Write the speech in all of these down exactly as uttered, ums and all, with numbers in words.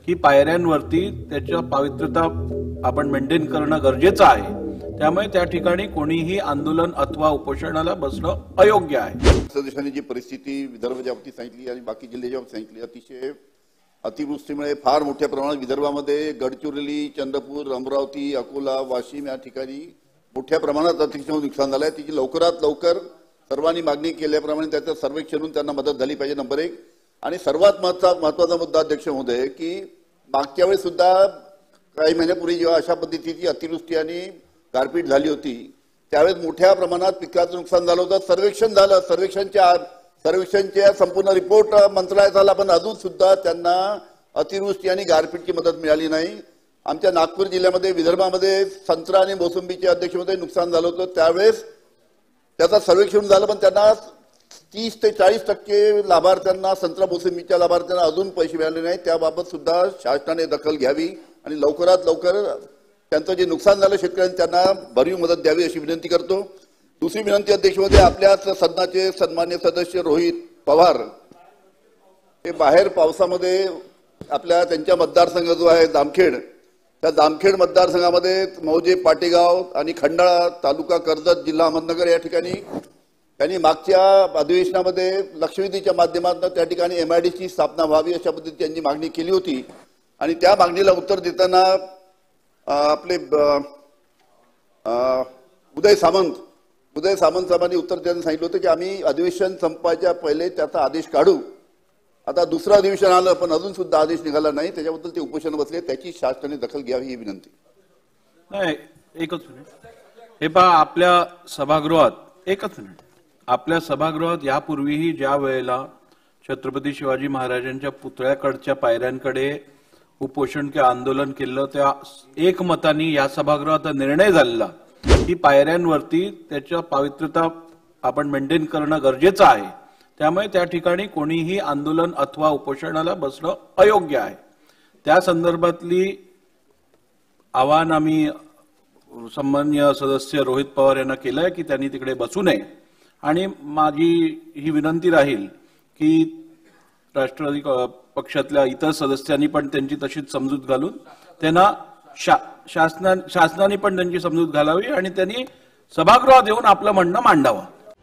ही पायऱ्यांवरती त्याच्या पावित्र्यता आपण मेंटेन करणं गरजेचं आहे। त्यामुळे त्या ठिकाणी कोणीही आंदोलन अथवा उपोषणाला बसणं अयोग्य आहे। सदस्यांनी जी परिस्थिती विदर्भाच्या बाबतीत सांगितली आणि बाकी जिल्ह्याच्या बाबतीत सांगितली, अतिशय अतिवृष्टीमुळे फार मोठ्या प्रमाणात विदर्भामध्ये गडचिरोली, चंद्रपूर, अमरावती, अकोला, वाशिम या ठिकाणी मोठ्या प्रमाणात अतिशय नुकसान झालं आहे। तिची लवकरात लवकर सर्वांनी मागणी केल्याप्रमाणे त्याचं सर्वेक्षण होऊन त्यांना मदत झाली पाहिजे, नंबर एक। आणि सर्वात महत्त्वाचा मुद्दा अध्यक्ष महोदय की मागच्या वेळेस सुद्धा काही महिन्यापूर्वी जेव्हा अशा पद्धतीची अतिवृष्टी आणि गारपीट झाली होती त्यावेळेस मोठ्या प्रमाणात पिकाचं नुकसान झालं होतं। सर्वेक्षण झालं, सर्वेक्षणच्या सर्वेक्षणच्या संपूर्ण रिपोर्ट मंत्रालयात आला, पण अजून सुद्धा त्यांना अतिवृष्टी आणि गारपीटची मदत मिळाली नाही। आमच्या नागपूर जिल्ह्यामध्ये विदर्भामध्ये संत्रा आणि मोसंबीचे अध्यक्षमध्ये नुकसान झालं होतं, त्यावेळेस त्याचा सर्वेक्षण झालं, पण त्यांना तीस ते चाळीस टक्के लाभार्थ्यांना संत्रा मोसंबीच्या लाभार्थ्यांना अजून पैसे मिळाले नाही। त्याबाबत सुद्धा शासनाने दखल घ्यावी आणि लवकरात लवकर त्यांचं जे नुकसान झालं शेतकऱ्यांनी त्यांना भरीव मदत द्यावी अशी विनंती करतो। दुसरी विनंती अध्यक्षमध्ये आपल्याच सदनाचे सन्मान्य सदस्य रोहित पवार हे बाहेर पावसामध्ये आपल्या त्यांच्या मतदारसंघ जो आहे जामखेड, त्या जामखेड मतदारसंघामध्ये मौजे, पाटेगाव आणि खंडाळा तालुका कर्जत जिल्हा अहमदनगर या ठिकाणी त्यांनी मागच्या अधिवेशनामध्ये लक्षवेधीच्या माध्यमातून त्या ठिकाणी एमआयडीची स्थापना व्हावी अशा पद्धतीने त्यांनी मागणी केली होती आणि त्या मागणीला उत्तर देताना आपले उदय सामंत उदय सामंत साहेबांनी उत्तर देताना सांगितलं होतं की आम्ही अधिवेशन संपायच्या पहिले त्याचा आदेश काढू। आता दुसरं अधिवेशन आलं पण अजून सुद्धा आदेश निघाला नाही, त्याच्याबद्दल ते उपोषण बसले, त्याची शासनाने दखल घ्यावी ही विनंती। नाही, एकच मिनिट हे पहा, आपल्या सभागृहात एकच मिनिट आपल्या सभागृहात यापूर्वीही ज्या वेळेला छत्रपती शिवाजी महाराजांच्या पुतळ्याकडच्या पायऱ्यांकडे उपोषण किंवा आंदोलन केलं त्या एकमताने या सभागृहात निर्णय झालेला की पायऱ्यांवरती त्याच्या पावित्र्यता आपण मेंटेन करणं गरजेचं आहे। त्यामुळे त्या ठिकाणी कोणीही आंदोलन अथवा उपोषणाला बसणं अयोग्य आहे। त्या संदर्भातली आवाहन आम्ही सन्माननीय सदस्य रोहित पवार यांना केलंय की त्यांनी तिकडे बसू नये आणि माझी ही विनंती राहील की राष्ट्रवादी पक्षातल्या इतर सदस्यांनी पण त्यांची तशीच समजूत घालून त्यांना शा शासना शासनाने पण त्यांची समजूत घालावी आणि त्यांनी सभागृहात येऊन आपलं म्हणणं मांडावं।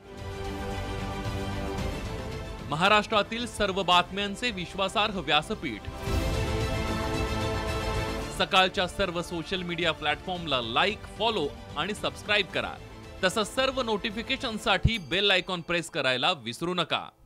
महाराष्ट्रातील सर्व बातम्यांचे विश्वासार्ह व्यासपीठ सकाळच्या सर्व सोशल मीडिया प्लॅटफॉर्मला लाईक, फॉलो आणि सबस्क्राईब करा। तसंच सर्व नोटिफिकेशनसाठी बेल आयकॉन प्रेस करायला विसरू नका।